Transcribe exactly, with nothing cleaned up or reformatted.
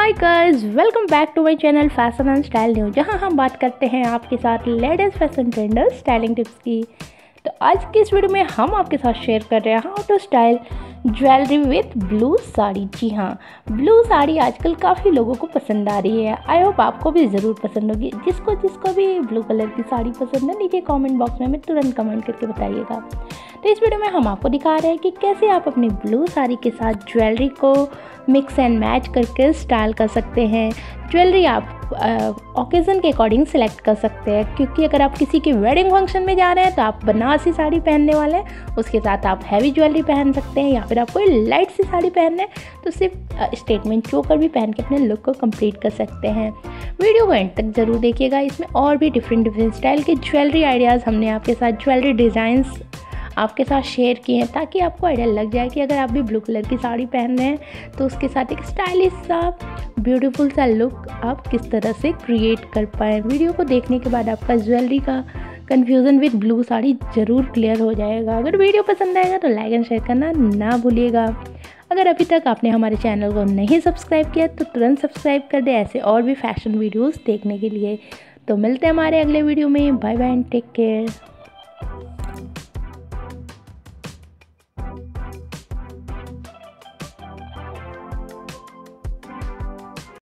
Hi guys, welcome back to my channel fashion and style new, जहां हम बात करते हैं आपके साथ latest fashion trends styling tips की। तो आज की इस वीडियो में हम आपके साथ शेयर कर रहे हैं how to style jewellery with blue sari. जी हाँ, ब्लू साड़ी आजकल काफ़ी लोगों को पसंद आ रही है। आई होप आपको भी ज़रूर पसंद होगी। जिसको जिसको भी ब्लू कलर की साड़ी पसंद है, नीचे कमेंट बॉक्स में हमें तुरंत कमेंट करके बताइएगा। तो इस वीडियो में हम आपको दिखा रहे हैं कि कैसे आप अपनी ब्लू साड़ी के साथ ज्वेलरी को मिक्स एंड मैच करके स्टाइल कर सकते हैं। ज्वेलरी आप ओकेज़न के अकॉर्डिंग सिलेक्ट कर सकते हैं, क्योंकि अगर आप किसी के वेडिंग फंक्शन में जा रहे हैं तो आप बनारसी साड़ी पहनने वाले हैं, उसके साथ आप हैवी ज्वेलरी पहन सकते हैं, या फिर आप कोई लाइट सी साड़ी पहनना है तो सिर्फ स्टेटमेंट चोकर भी पहन के अपने लुक को कंप्लीट कर सकते हैं। वीडियो को एंड तक ज़रूर देखिएगा। इसमें और भी डिफरेंट डिफरेंट स्टाइल के ज्वेलरी आइडियाज़ हमने आपके साथ ज्वेलरी डिज़ाइंस आपके साथ शेयर किए हैं, ताकि आपको आइडिया लग जाए कि अगर आप भी ब्लू कलर की साड़ी पहन रहे हैं तो उसके साथ एक स्टाइलिश सा ब्यूटीफुल सा लुक आप किस तरह से क्रिएट कर पाएँ। वीडियो को देखने के बाद आपका ज्वेलरी का कन्फ्यूज़न विद ब्लू साड़ी ज़रूर क्लियर हो जाएगा। अगर वीडियो पसंद आएगा तो लाइक एंड शेयर करना ना भूलिएगा। अगर अभी तक आपने हमारे चैनल को नहीं सब्सक्राइब किया तो तुरंत सब्सक्राइब कर दें, ऐसे और भी फैशन वीडियोज़ देखने के लिए। तो मिलते हैं हमारे अगले वीडियो में। Bye bye and take care.